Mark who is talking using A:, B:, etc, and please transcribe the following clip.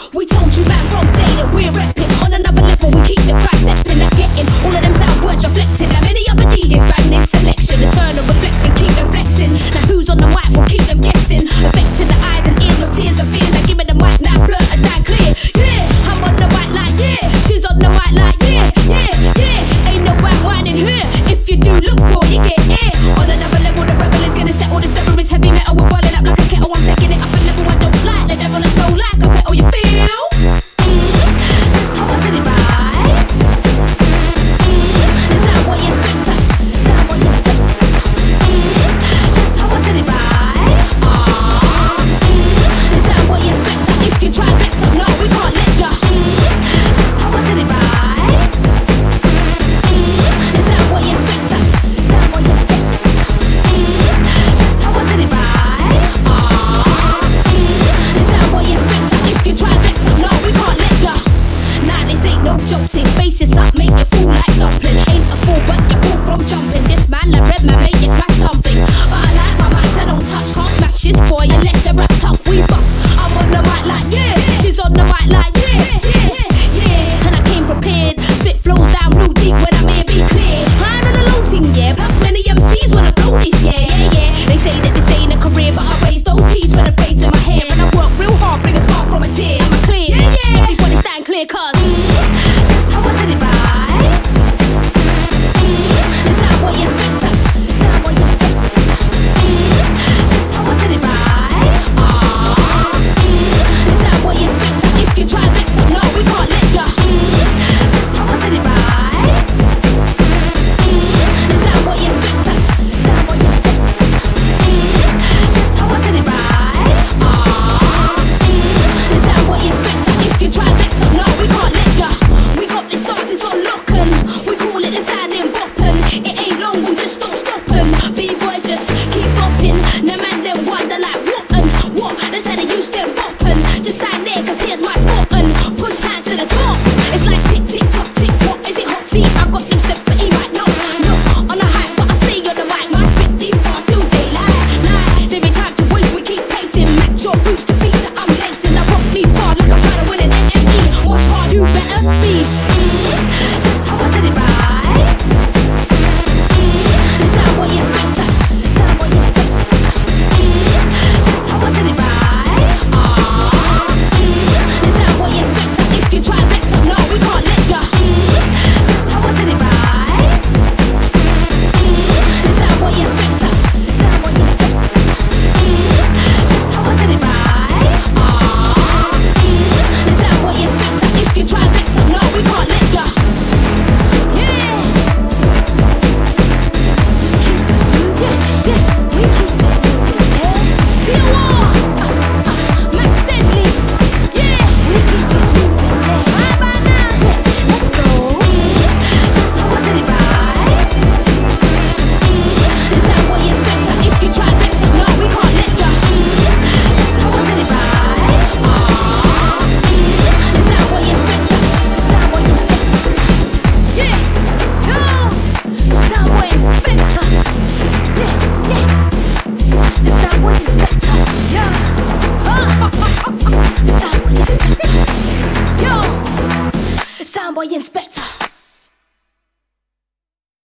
A: We told you back from day that we're repping. On another level, we keep the crowd stepping. Like getting all of them sound words reflected. Like many other DJs bang this selection. Eternal reflection, keep them flexing. Now who's on the mic will keep them guessing. Affecting the eyes and ears, no tears and fears. Like give me the mic now, blur and stand clear. Yeah, I'm on the mic like yeah. She's on the mic like yeah, yeah, yeah. Ain't no wine in here. If you do look boy, you get air. On another level, the rebel is gonna settle. This devil is heavy metal, we're boiling up like a kettle. I'm taking it up a level I don't like. The devil is slow like a petal, you feel? That's how I said it right. Sound what you expect. Sound what you expect. That's how I said it right. Sound what you expect. If you try and vex up, no, we can't let ya. That's how I said it right. Sound what you expect. Sound what you expect. That's how I said it right. Sound what you expect. If you try and vex up, no, we can't let ya. Nah, this ain't no joking. Faces up, make you fool like dumpling. Ain't a fool, but you fool from jumping. This man, like red man, make you smash something. But I like my mics, I don't touch. Can't smash this boy unless you rap tough. We bust. I'm on the mic like yeah. She's on the mic like yeah, yeah, yeah. And I came prepared. Spit flows down real deep when I'm here, be clear. I'm on the low thing, yeah. Plus many MCs wanna blow this, yeah, yeah, yeah. They say that this ain't a career, but I raise those peas for the braids in my hair. And I work real hard, bring a spark from a tear. I'm a clear, yeah, yeah. Everybody stand clear, cause that's how I said it right. Sound what you expect. Sound what you expect. That's how I said it right. Sound what you expect. If you try and vex up, no, we can't let ya. That's how I said it right. Sound what you expect. Sound what you expect. That's how I said it right. Sound what you expect. If you try and vex up, no, we can't let ya. We got this dance, it's on lock and we call it a standing boppin'. It ain't long, we just don't stoppin'. B-boys just keep bopping. No man them wonder like what and what. They say they used them boppin'. Just stand there, cause here's my spot and push hands to the top. It's like tick, tick, tock, tick, what is it hot? See, I got them steps, but he might not. No, on a hype, but I stay on the mic. My spit these bars still daylight. Lie, there be time to waste, we keep pacing. Match your boots to beat that I'm lacing. I rock these bars like I'm trying to win an NME. Watch hard, you better be. That's how I said it right. Sound what you expect. Sound what you expect. That's how I said it right. Sound what you expect. If you try and vex up, no, we can't let ya. That's how I said it right. Sound what you expect. Sound what you expect. That's how I said it right. Sound what you expect. If you try and vex up, no, we can't let ya. Yeah. We keep Max Sedgley. Yeah, we keep it moving. Right about now, let's go. That's how I said it right. Sound what you expect. If you try and vex up, no, we can't let ya. That's how I said it right. Sound what you expect. Sound what you expect. Yeah, yo. Sound what you expect. Yeah, yeah. Sound what you expect. Yeah. Sound what you expect. Yo. Sound what you expect.